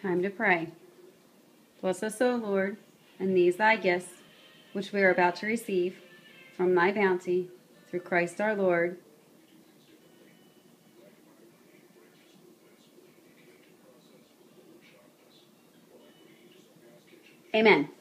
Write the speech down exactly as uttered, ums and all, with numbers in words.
Time to pray. Bless us, O Lord, and these thy gifts, which we are about to receive from thy bounty, through Christ our Lord. Amen.